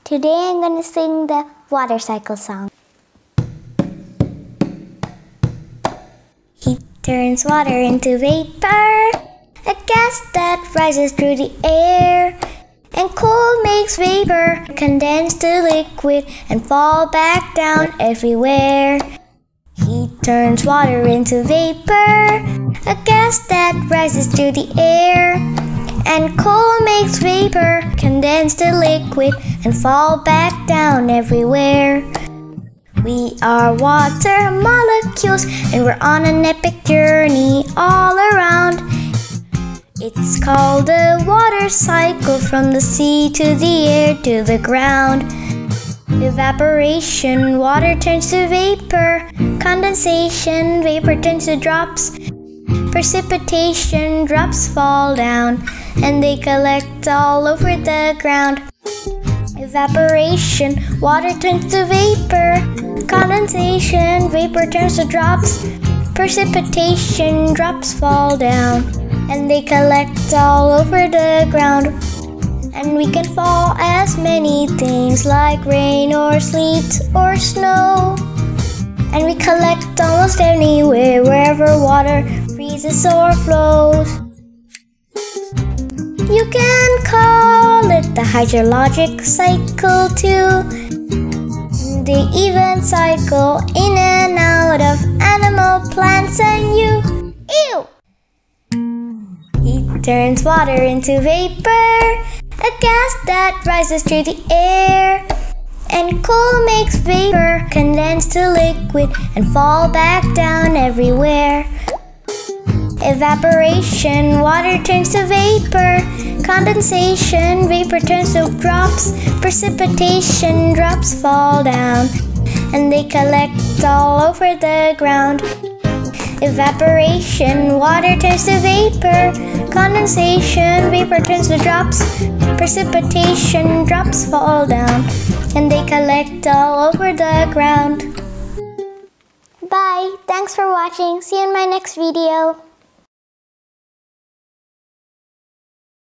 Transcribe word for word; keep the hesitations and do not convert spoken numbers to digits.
Today I'm gonna sing the water cycle song. Heat turns water into vapor, a gas that rises through the air. And cold makes vapor condense to liquid and fall back down everywhere. Heat turns water into vapor, a gas that rises through the air. And cold makes vapor condense to liquid and fall back down everywhere. We are water molecules and we're on an epic journey all around. It's called the water cycle, from the sea to the air to the ground. Evaporation, water turns to vapor. Condensation, vapor turns to drops. Precipitation, drops fall down and they collect all over the ground. Evaporation, water turns to vapor. Condensation, vapor turns to drops. Precipitation, drops fall down and they collect all over the ground. And we can fall as many things like rain or sleet or snow. And we collect almost anywhere, wherever water freezes or flows. You can call it the hydrologic cycle too. They even cycle in and out of animal, plants, and you. Ew! Heat turns water into vapor, a gas that rises through the air. And cold makes vapor condense to liquid and fall back down everywhere. Evaporation, water turns to vapor. Condensation, vapor turns to drops. Precipitation, drops fall down and they collect all over the ground. Evaporation, water turns to vapor. Condensation, vapor turns to drops. Precipitation, drops fall down and they collect all over the ground. Bye! Thanks for watching. See you in my next video.